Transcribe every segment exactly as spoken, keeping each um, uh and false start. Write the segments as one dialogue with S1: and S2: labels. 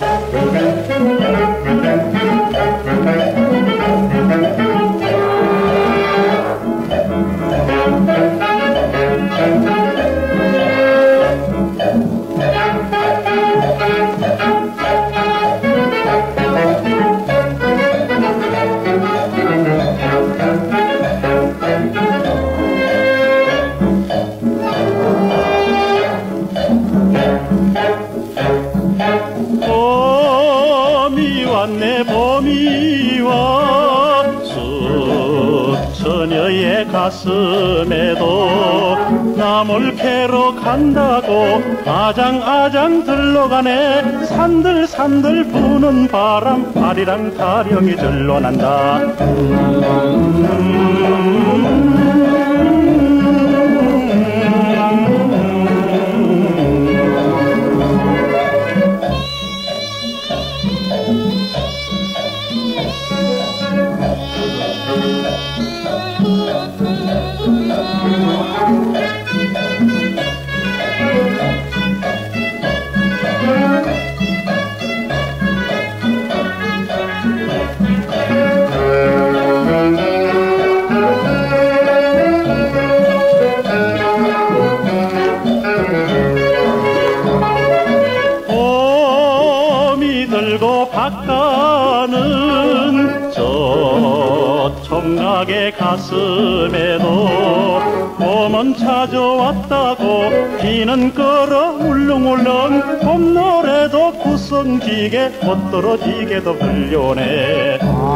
S1: 봄이 왔네 봄이 와 수처녀의 가슴에도 나물 캐러 간다고 아장아장 들러가네. 산들 산들 부는 바람 파리랑 타령이 절로난다. 들고 바가는 저 총각의 가슴에도 봄은 찾아왔다고 비는 걸어 울렁울렁 봄노래도 구성지게 못 떨어지게도 불려내.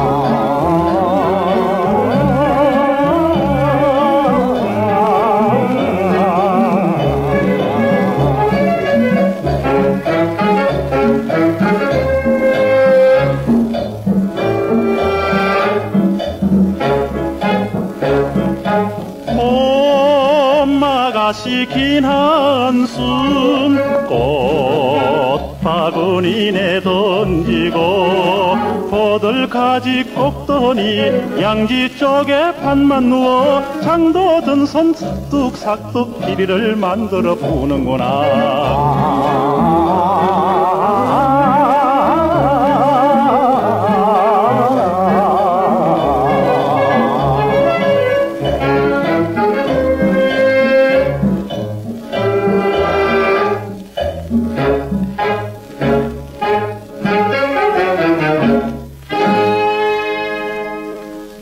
S1: 봄마가시 긴 한숨 꽃바구니 내던지고 포들가지 꼽더니 양지 쪽에 반만 누워 장도 든 손 삭둑삭둑 피리를 만들어 부는구나.